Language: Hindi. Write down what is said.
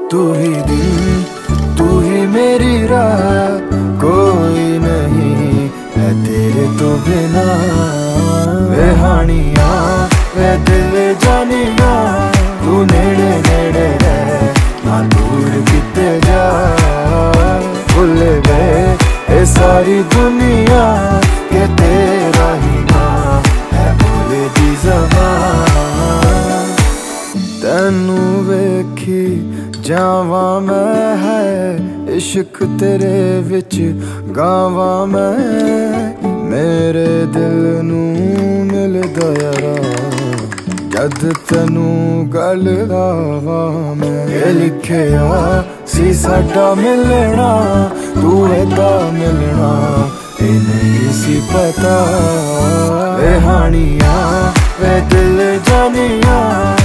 तू ही दिल, तू ही मेरी राह, कोई नहीं है तेरे तो बिना। वे हानिया वे दिल जानिया, तू नेड़े नेड़े रह ना दूर किते जा। भुल गए ये सारी दुनिया के तेरा ही ना है बोले दी ज़बान। तेनू वेखी जावा मैं है इश्क तेरे विच गावा मैं। मेरे दिल नू मिलदा यारा जद तेनू गल लावा मैं। ये लिखिया सी साडा मिलना, तू एदा मिलना ये नहीं सी पता। वे हानिया वे दिल जानिया,